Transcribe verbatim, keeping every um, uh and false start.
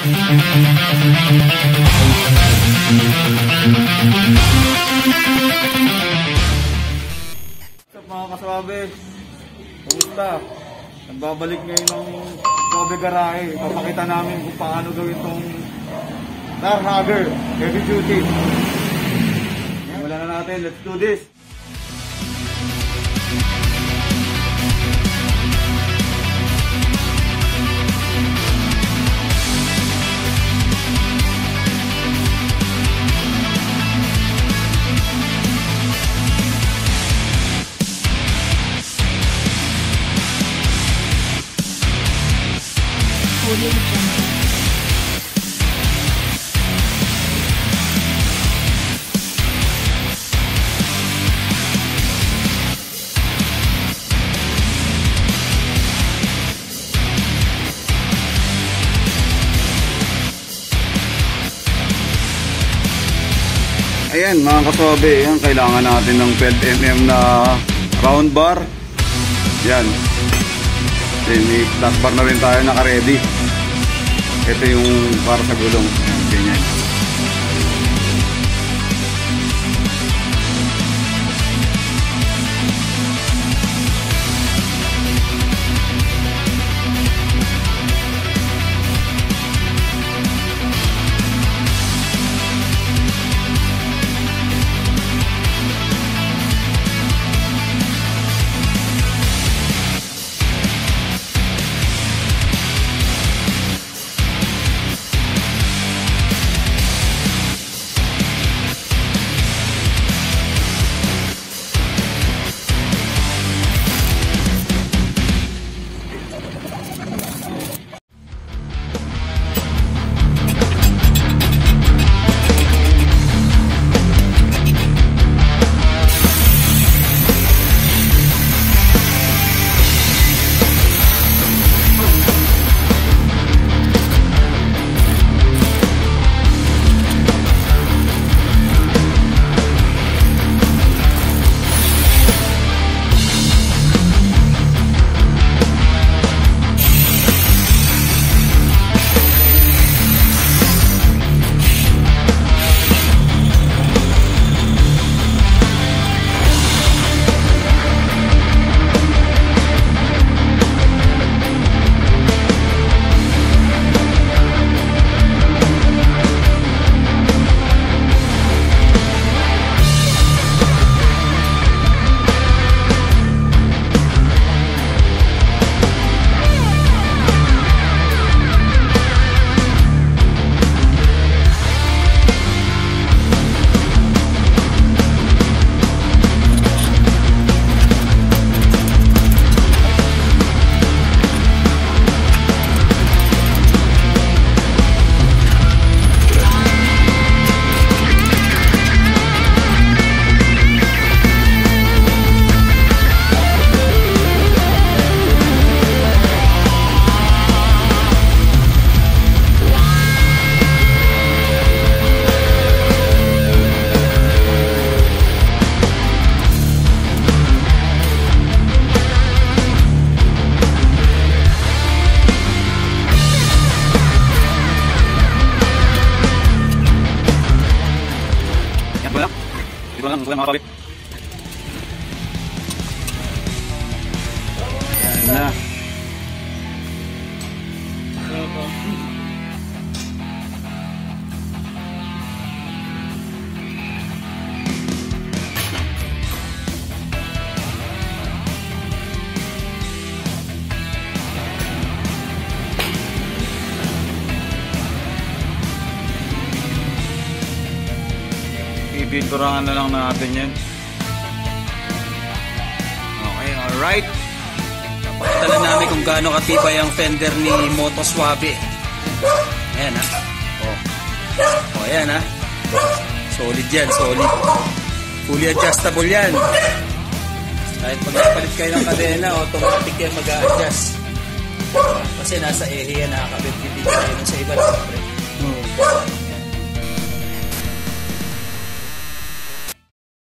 What's up mga kaswabe? Kumusta? Nagbabalik ngayon ng Swabe Garahe. Papakita namin kung paano gawin itong Tar Hugger Heavy Duty. Wala na natin, let's do this! Ayan mga kaswabe, yan, kailangan natin ng twelve millimeter na round bar. Yan. Then may flat bar na rin tayo naka-ready. Ito yung para sa gulong. Yan, ganyan. Dito lang, mga kapit. Ayan na. Ibiturangan na lang natin yan. Okay, alright. Napakita namin kung gaano katibay ang fender ni Moto Swabe. Ayan ha. Oh. Oh, ayan ha. Solid yan, solid. Fully adjustable yan. Kahit pag napalit kayo ng kadena, automatic yan mag-a-adjust. Kasi nasa area nakakabit, hindi kayo sa iba. Hmm.